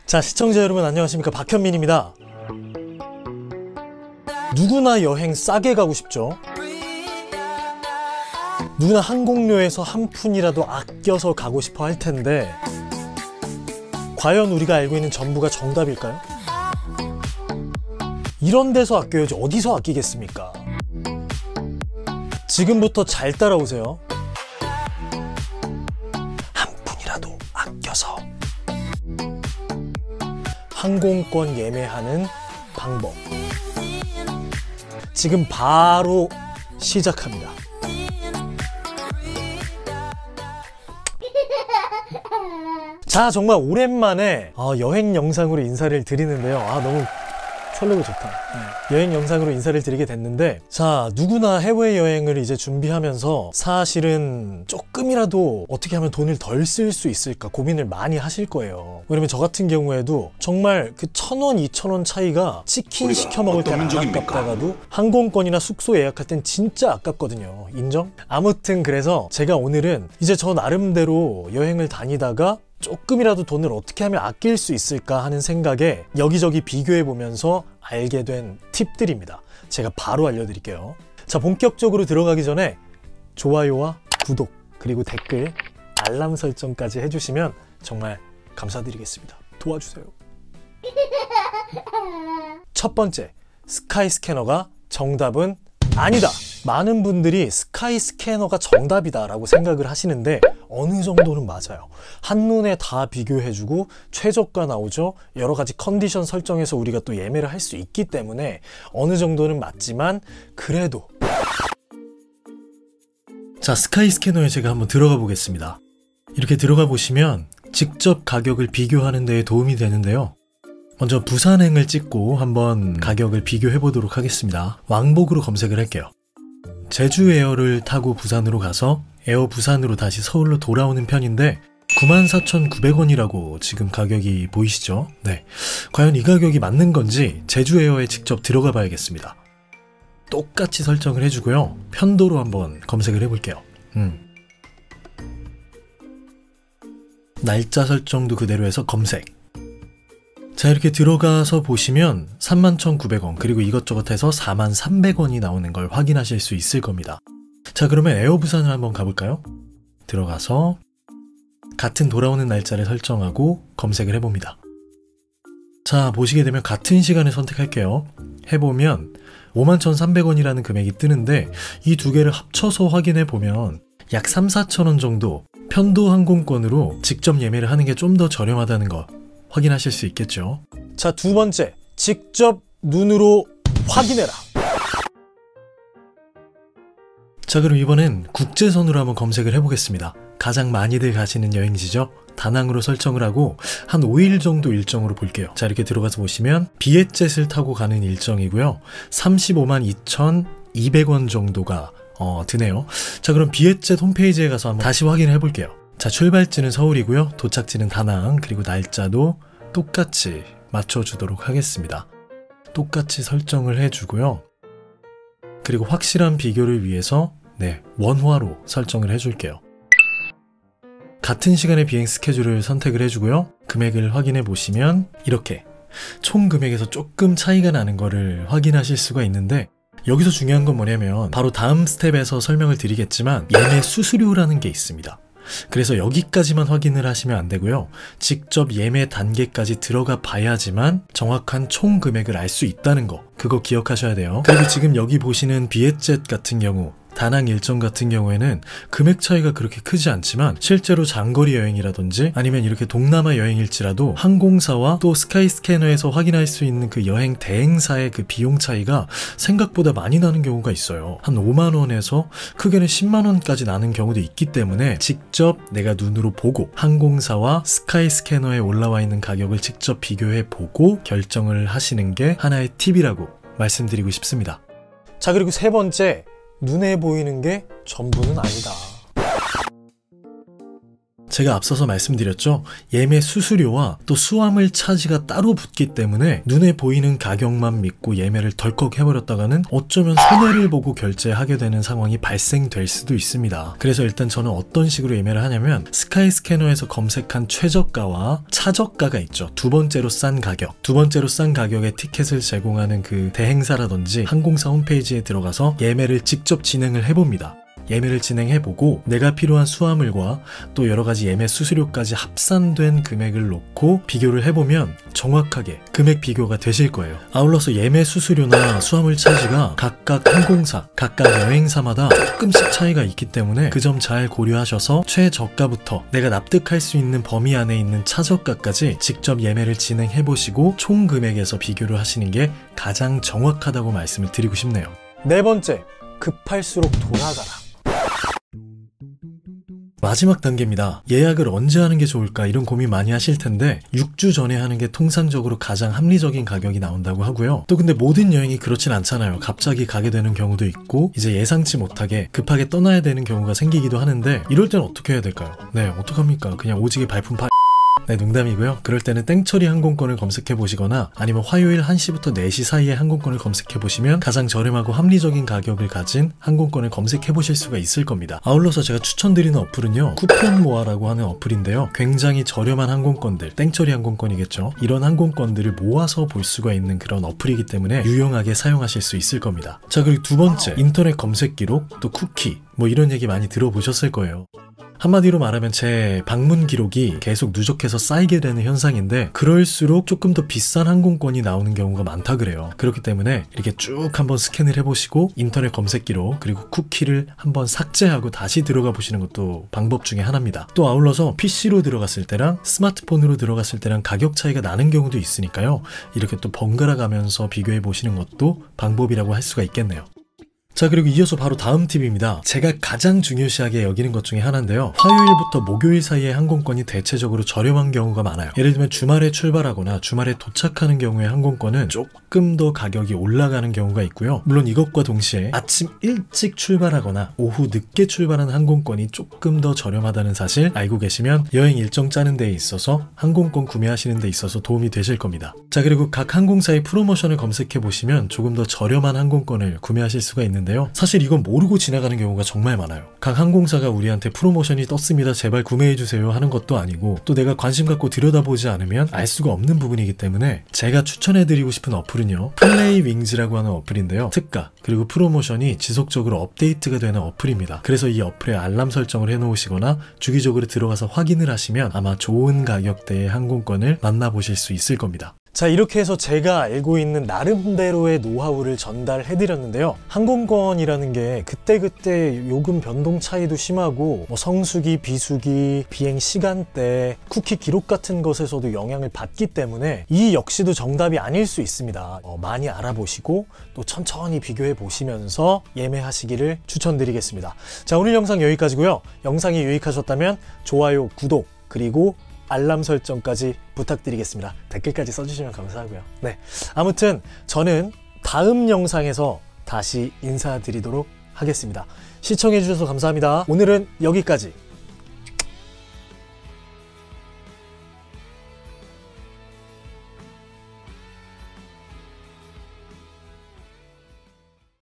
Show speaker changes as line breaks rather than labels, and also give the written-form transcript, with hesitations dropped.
자, 시청자 여러분 안녕하십니까, 박현민입니다. 누구나 여행 싸게 가고 싶죠. 누구나 항공료에서 한 푼이라도 아껴서 가고 싶어 할 텐데, 과연 우리가 알고 있는 전부가 정답일까요? 이런 데서 아껴야지 어디서 아끼겠습니까? 지금부터 잘 따라오세요. 한 푼이라도 아껴서 항공권 예매하는 방법, 지금 바로 시작합니다. 자, 정말 오랜만에 여행 영상으로 인사를 드리는데요. 너무 설레고 좋다. 여행 영상으로 인사를 드리게 됐는데, 자, 누구나 해외여행을 이제 준비하면서 사실은 조금이라도 어떻게 하면 돈을 덜 쓸 수 있을까 고민을 많이 하실 거예요. 왜냐면 저 같은 경우에도 정말 그 1,000원, 2,000원 차이가 치킨 시켜 먹을 때는 안 아깝다가도 항공권이나 숙소 예약할 땐 진짜 아깝거든요. 인정? 아무튼 그래서 제가 오늘은 이제 저 나름대로 여행을 다니다가 조금이라도 돈을 어떻게 하면 아낄 수 있을까 하는 생각에 여기저기 비교해보면서 알게 된 팁들입니다. 제가 바로 알려드릴게요. 자, 본격적으로 들어가기 전에 좋아요와 구독, 그리고 댓글, 알람 설정까지 해주시면 정말 감사드리겠습니다. 도와주세요. 첫 번째, 스카이스캐너가 정답은 아니다. 많은 분들이 스카이스캐너가 정답이다 라고 생각을 하시는데 어느 정도는 맞아요. 한눈에 다 비교해주고 최저가 나오죠. 여러가지 컨디션 설정해서 우리가 또 예매를 할 수 있기 때문에 어느 정도는 맞지만, 그래도 자, 스카이스캐너에 제가 한번 들어가 보겠습니다. 이렇게 들어가 보시면 직접 가격을 비교하는 데에 도움이 되는데요. 먼저 부산행을 찍고 한번 가격을 비교해 보도록 하겠습니다. 왕복으로 검색을 할게요. 제주에어를 타고 부산으로 가서 에어 부산으로 다시 서울로 돌아오는 편인데 94,900원이라고 지금 가격이 보이시죠? 네, 과연 이 가격이 맞는 건지 제주에어에 직접 들어가 봐야겠습니다. 똑같이 설정을 해주고요. 편도로 한번 검색을 해볼게요. 날짜 설정도 그대로 해서 검색. 자, 이렇게 들어가서 보시면 31,900원, 그리고 이것저것 해서 44,300원이 나오는 걸 확인하실 수 있을 겁니다. 자, 그러면 에어 부산을 한번 가볼까요? 들어가서 같은 돌아오는 날짜를 설정하고 검색을 해봅니다. 자, 보시게 되면 같은 시간을 선택할게요. 해보면 51,300원이라는 금액이 뜨는데 이 두 개를 합쳐서 확인해 보면 약 3,4,000원 정도 편도 항공권으로 직접 예매를 하는 게 좀 더 저렴하다는 거 확인하실 수 있겠죠. 자, 두 번째, 직접 눈으로 확인해라. 자, 그럼 이번엔 국제선으로 한번 검색을 해보겠습니다. 가장 많이들 가시는 여행지죠. 다낭으로 설정을 하고 한 5일 정도 일정으로 볼게요. 자, 이렇게 들어가서 보시면 비엣젯을 타고 가는 일정이고요. 352,200원 정도가 드네요. 자, 그럼 비엣젯 홈페이지에 가서 한번 다시 확인을 해볼게요. 자, 출발지는 서울이고요. 도착지는 다낭, 그리고 날짜도 똑같이 맞춰주도록 하겠습니다. 똑같이 설정을 해주고요. 그리고 확실한 비교를 위해서 원화로 설정을 해줄게요. 같은 시간의 비행 스케줄을 선택을 해주고요. 금액을 확인해 보시면 이렇게 총 금액에서 조금 차이가 나는 거를 확인하실 수가 있는데, 여기서 중요한 건 뭐냐면 바로 다음 스텝에서 설명을 드리겠지만 예매 수수료라는 게 있습니다. 그래서 여기까지만 확인을 하시면 안 되고요. 직접 예매 단계까지 들어가 봐야지만 정확한 총 금액을 알 수 있다는 거, 그거 기억하셔야 돼요. 그리고 지금 여기 보시는 비엣젯 같은 경우, 다낭 일정 같은 경우에는 금액 차이가 그렇게 크지 않지만 실제로 장거리 여행이라든지 아니면 이렇게 동남아 여행일지라도 항공사와 또 스카이스캐너에서 확인할 수 있는 그 여행 대행사의 그 비용 차이가 생각보다 많이 나는 경우가 있어요. 한 5만원에서 크게는 10만원까지 나는 경우도 있기 때문에 직접 내가 눈으로 보고 항공사와 스카이스캐너에 올라와 있는 가격을 직접 비교해 보고 결정을 하시는 게 하나의 팁이라고 말씀드리고 싶습니다. 자, 그리고 세 번째, 눈에 보이는 게 전부는 아니다. 제가 앞서서 말씀드렸죠. 예매 수수료와 또 수화물 차지가 따로 붙기 때문에 눈에 보이는 가격만 믿고 예매를 덜컥 해버렸다가는 어쩌면 손해를 보고 결제하게 되는 상황이 발생될 수도 있습니다. 그래서 일단 저는 어떤 식으로 예매를 하냐면 스카이스캐너에서 검색한 최저가와 차저가가 있죠. 두 번째로 싼 가격, 두 번째로 싼 가격에 티켓을 제공하는 그 대행사라든지 항공사 홈페이지에 들어가서 예매를 직접 진행을 해봅니다. 예매를 진행해보고 내가 필요한 수화물과 또 여러가지 예매 수수료까지 합산된 금액을 놓고 비교를 해보면 정확하게 금액 비교가 되실 거예요. 아울러서 예매 수수료나 수화물 차지가 각각 항공사, 각각 여행사마다 조금씩 차이가 있기 때문에 그 점 잘 고려하셔서 최저가부터 내가 납득할 수 있는 범위 안에 있는 차저가까지 직접 예매를 진행해보시고 총 금액에서 비교를 하시는 게 가장 정확하다고 말씀을 드리고 싶네요. 네 번째, 급할수록 돌아가라. 마지막 단계입니다. 예약을 언제 하는 게 좋을까 이런 고민 많이 하실 텐데 6주 전에 하는 게 통상적으로 가장 합리적인 가격이 나온다고 하고요. 또 근데 모든 여행이 그렇진 않잖아요. 갑자기 가게 되는 경우도 있고 이제 예상치 못하게 급하게 떠나야 되는 경우가 생기기도 하는데 이럴 때는 어떻게 해야 될까요? 네, 어떡합니까? 그냥 오지게 발품 네, 농담이고요. 그럴 때는 땡처리 항공권을 검색해 보시거나 아니면 화요일 1시부터 4시 사이에 항공권을 검색해 보시면 가장 저렴하고 합리적인 가격을 가진 항공권을 검색해 보실 수가 있을 겁니다. 아울러서 제가 추천드리는 어플은요, 쿠폰모아라고 하는 어플인데요. 굉장히 저렴한 항공권들, 땡처리 항공권이겠죠. 이런 항공권들을 모아서 볼 수가 있는 그런 어플이기 때문에 유용하게 사용하실 수 있을 겁니다. 자, 그리고 두 번째, 인터넷 검색 기록, 또 쿠키, 뭐 이런 얘기 많이 들어보셨을 거예요. 한마디로 말하면 제 방문 기록이 계속 누적해서 쌓이게 되는 현상인데 그럴수록 조금 더 비싼 항공권이 나오는 경우가 많다 그래요. 그렇기 때문에 이렇게 쭉 한번 스캔을 해보시고 인터넷 검색 기록 그리고 쿠키를 한번 삭제하고 다시 들어가 보시는 것도 방법 중에 하나입니다. 또 아울러서 PC로 들어갔을 때랑 스마트폰으로 들어갔을 때랑 가격 차이가 나는 경우도 있으니까요. 이렇게 또 번갈아 가면서 비교해 보시는 것도 방법이라고 할 수가 있겠네요. 자, 그리고 이어서 바로 다음 팁입니다. 제가 가장 중요시하게 여기는 것 중에 하나인데요. 화요일부터 목요일 사이에 항공권이 대체적으로 저렴한 경우가 많아요. 예를 들면 주말에 출발하거나 주말에 도착하는 경우에 항공권은 조금 더 가격이 올라가는 경우가 있고요. 물론 이것과 동시에 아침 일찍 출발하거나 오후 늦게 출발하는 항공권이 조금 더 저렴하다는 사실 알고 계시면 여행 일정 짜는 데 있어서 항공권 구매하시는 데 있어서 도움이 되실 겁니다. 자, 그리고 각 항공사의 프로모션을 검색해 보시면 조금 더 저렴한 항공권을 구매하실 수가 있는데 사실 이건 모르고 지나가는 경우가 정말 많아요. 각 항공사가 우리한테 프로모션이 떴습니다, 제발 구매해주세요 하는 것도 아니고 또 내가 관심 갖고 들여다보지 않으면 알 수가 없는 부분이기 때문에 제가 추천해드리고 싶은 어플은요, 플레이윙즈라고 하는 어플인데요. 특가 그리고 프로모션이 지속적으로 업데이트가 되는 어플입니다. 그래서 이 어플에 알람 설정을 해놓으시거나 주기적으로 들어가서 확인을 하시면 아마 좋은 가격대의 항공권을 만나보실 수 있을 겁니다. 자, 이렇게 해서 제가 알고 있는 나름대로의 노하우를 전달해드렸는데요. 항공권이라는 게 그때그때 요금 변동 차이도 심하고 뭐 성수기, 비수기, 비행 시간대, 쿠키 기록 같은 것에서도 영향을 받기 때문에 이 역시도 정답이 아닐 수 있습니다. 많이 알아보시고 또 천천히 비교해 보시면서 예매하시기를 추천드리겠습니다. 자, 오늘 영상 여기까지고요. 영상이 유익하셨다면 좋아요, 구독, 그리고 알람 설정까지 부탁드리겠습니다. 댓글까지 써주시면 감사하고요. 네, 아무튼 저는 다음 영상에서 다시 인사드리도록 하겠습니다. 시청해주셔서 감사합니다. 오늘은 여기까지.